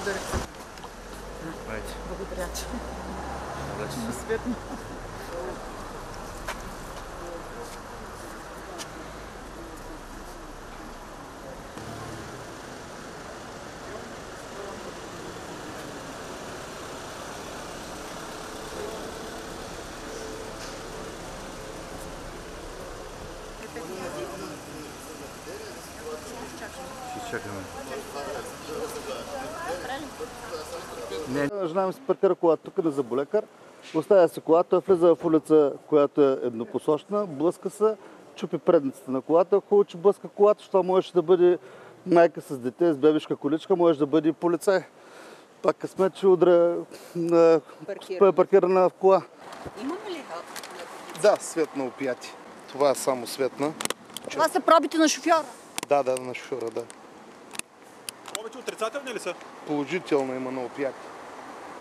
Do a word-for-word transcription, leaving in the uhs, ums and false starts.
Благодаря. Благодаря, че ми светна. Чакаме. Не. Жена ми си паркира колата тук на заболекар, оставя си колата, влиза в улица, която е еднопосочна, блъска се, чупи предницата на колата. Хубаво, че блъска колата, защото можеше да бъде майка с дете, с бебешка количка, може да бъде и полицай. Пак късмет, че удра на паркирана. паркирана в кола. Имаме ли? Да, свет на опияти. Това е само светна. Това са пробите на шофьора? Да, да, на шофьора, да. Повече отрицателни ли са? Положително има на опияти.